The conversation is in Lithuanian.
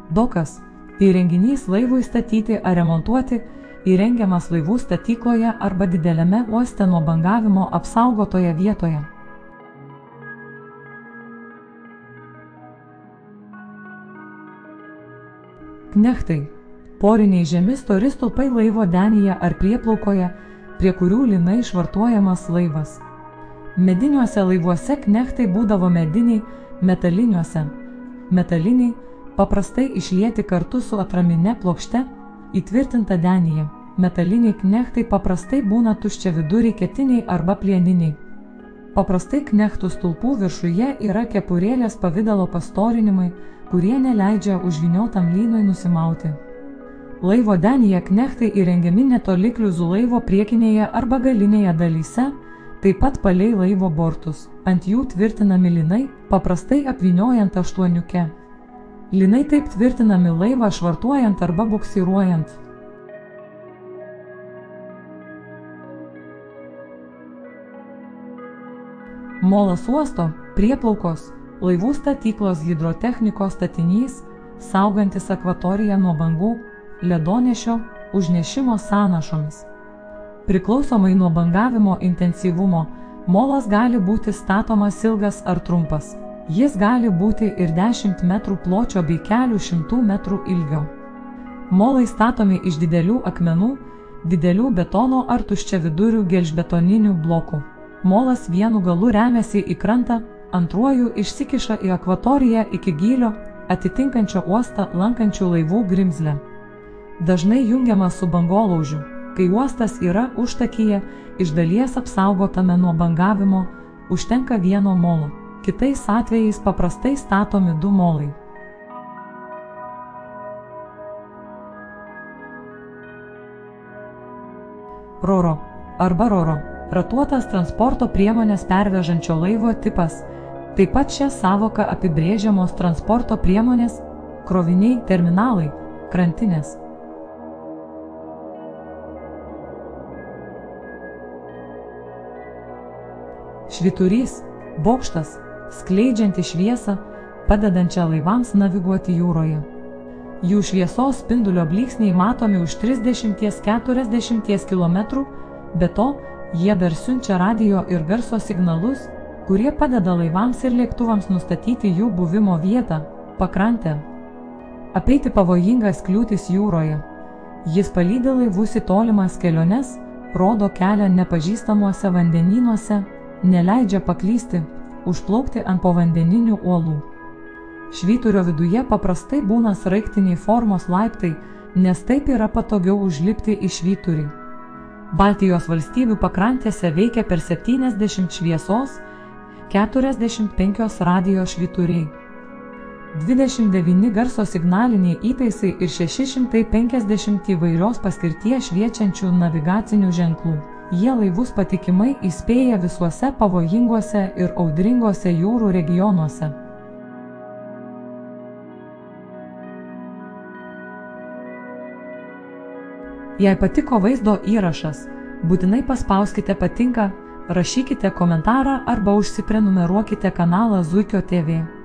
Dokas – įrenginys laivui statyti ar remontuoti, įrengiamas laivų statykloje arba dideliame uoste nuo bangavimo apsaugotoje vietoje. Knechtai – poriniai žemi stori stulpai laivo denyje ar prieplaukoje, prie kurių lynai švartuojamas laivas. Mediniuose laivuose knechtai būdavo mediniai, metaliniuose. Metaliniai paprastai išlieti kartu su atramine plokšte, įtvirtinta denyje. Metaliniai knechtai paprastai būna tuščiaviduriai ketiniai arba plieniniai. Paprastai knechtų stulpų viršuje yra kepurėlės pavidalo pastorinimai, kurie neleidžia užvyniotam lynui nusimauti. Laivo denyje knechtai įrengiami netoli kliuzų laivo priekinėje arba galinėje dalyse, taip pat palei laivo bortus. Ant jų tvirtinami lynai, paprastai apvyniojant aštuoniuke. Lynai taip tvirtinami laivą švartuojant arba buksyruojant. Molas uosto, prieplaukos, laivų statyklos hidrotechnikos statinys, saugantis akvatoriją nuo bangų, ledonešio, užnešimo sąnašomis. Priklausomai nuo bangavimo intensyvumo, molas gali būti statomas ilgas ar trumpas. Jis gali būti ir 10 metrų pločio bei kelių šimtų metrų ilgio. Molai statomi iš didelių akmenų, didelių betono ar tuščiavidurių gelžbetoninių blokų. Molas vienu galu remiasi į krantą, antruoju išsikiša į akvatoriją iki gylio, atitinkančio uostą lankančių laivų grimzlę. Dažnai jungiamas su bangolaužiu, kai uostas yra užtakyje, iš dalies apsaugotame nuo bangavimo, užtenka vieno molo. Kitais atvejais paprastai statomi 2 molai. Roro arba roro – ratuotas transporto priemonės pervežančio laivo tipas. Taip pat šią sąvoką apibrėžiamos transporto priemonės, kroviniai, terminalai, krantinės. Švyturys – bokštas, skleidžianti šviesą, padedančią laivams naviguoti jūroje. Jų šviesos spindulio blyksniai matomi už 30–40 km, be to, jie dar siunčia radio ir garso signalus, kurie padeda laivams ir lėktuvams nustatyti jų buvimo vietą, pakrantę. Apeiti pavojingas kliūtis jūroje. Jis palydi laivus į tolimas keliones, rodo kelią nepažįstamuose vandenynuose, neleidžia paklysti, užplaukti ant povandeninių uolų. Švyturio viduje paprastai būna sraigtiniai formos laiptai, nes taip yra patogiau užlipti į švyturį. Baltijos valstybių pakrantėse veikia per 70 šviesos, 45 radio švyturiai, 29 garso signaliniai įtaisai ir 650 įvairios paskirties šviečiančių navigacinių ženklų. Jie laivus patikimai įspėja visuose pavojinguose ir audringose jūrų regionuose. Jei patiko vaizdo įrašas, būtinai paspauskite patinka, rašykite komentarą arba užsiprenumeruokite kanalą Zuikio TV.